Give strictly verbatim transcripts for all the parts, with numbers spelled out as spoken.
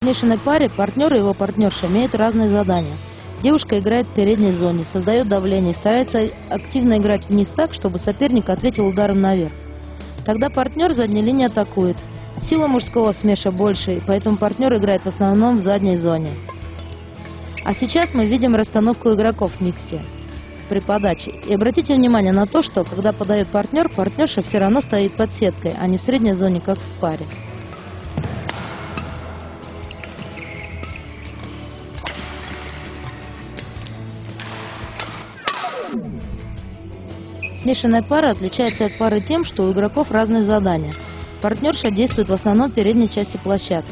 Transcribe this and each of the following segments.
смешанной паре партнер и его партнерша имеют разные задания. Девушка играет в передней зоне, создает давление и старается активно играть вниз так, чтобы соперник ответил ударом наверх. Тогда партнер задней линии атакует. Сила мужского смеша больше, и поэтому партнер играет в основном в задней зоне. А сейчас мы видим расстановку игроков в миксте при подаче. И обратите внимание на то, что когда подает партнер, партнерша все равно стоит под сеткой, а не в средней зоне, как в паре. Смешанная пара отличается от пары тем, что у игроков разные задания. Партнерша действует в основном в передней части площадки.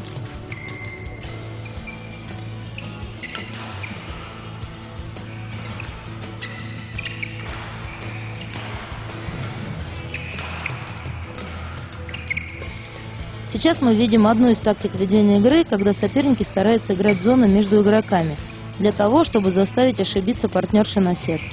Сейчас мы видим одну из тактик ведения игры, когда соперники стараются играть зону между игроками, для того, чтобы заставить ошибиться партнерши на сетке.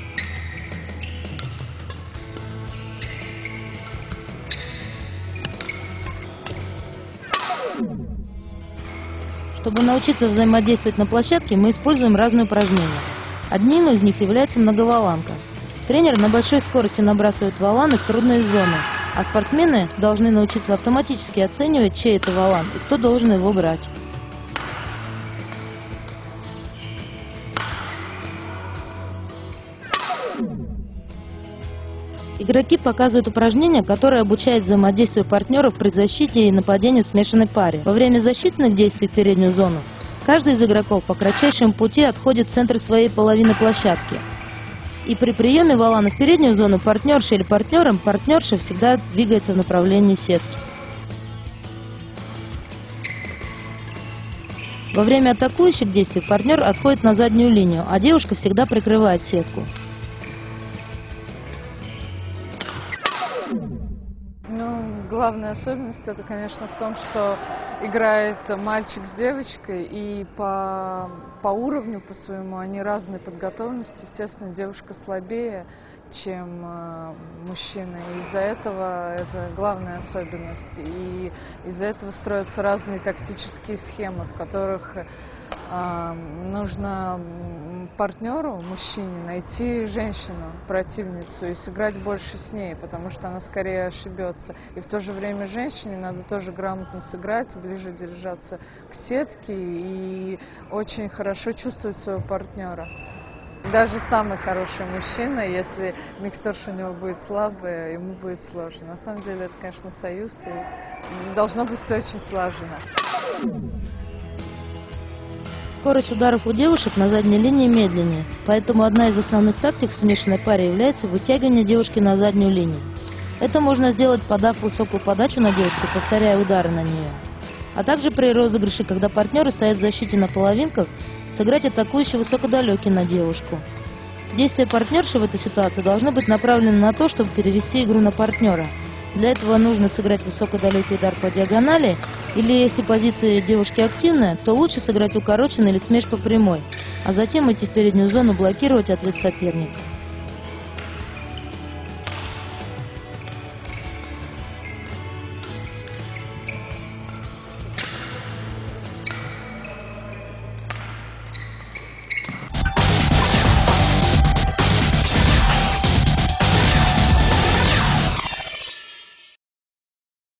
Чтобы научиться взаимодействовать на площадке, мы используем разные упражнения. Одним из них является многоволанка. Тренер на большой скорости набрасывает воланы в трудные зоны, а спортсмены должны научиться автоматически оценивать, чей это волан и кто должен его брать. Игроки показывают упражнения, которые обучают взаимодействию партнеров при защите и нападении в смешанной паре. Во время защитных действий в переднюю зону каждый из игроков по кратчайшему пути отходит в центр своей половины площадки. И при приеме волана в переднюю зону партнерша или партнером партнерша всегда двигается в направлении сетки. Во время атакующих действий партнер отходит на заднюю линию, а девушка всегда прикрывает сетку. Главная особенность это, конечно, в том, что играет мальчик с девочкой, и по, по уровню, по своему, они разной подготовленности. Естественно, девушка слабее, чем э, мужчина. Из-за этого это главная особенность. И из-за этого строятся разные тактические схемы, в которых э, нужно партнеру, мужчине, найти женщину, противницу, и сыграть больше с ней, потому что она скорее ошибется. И в то же время женщине надо тоже грамотно сыграть, ближе держаться к сетке и очень хорошо чувствовать своего партнера. Даже самый хороший мужчина, если миксторша у него будет слабая, ему будет сложно. На самом деле это, конечно, союз, и должно быть все очень слаженно. Скорость ударов у девушек на задней линии медленнее, поэтому одна из основных тактик в смешанной паре является вытягивание девушки на заднюю линию. Это можно сделать, подав высокую подачу на девушку, повторяя удары на нее. А также при розыгрыше, когда партнеры стоят в защите на половинках, сыграть атакующий высокодалекий на девушку. Действия партнерши в этой ситуации должны быть направлены на то, чтобы перевести игру на партнера. Для этого нужно сыграть высокодалекий удар по диагонали, или если позиция девушки активная, то лучше сыграть укороченный или смеш по прямой, а затем идти в переднюю зону блокировать ответ соперника.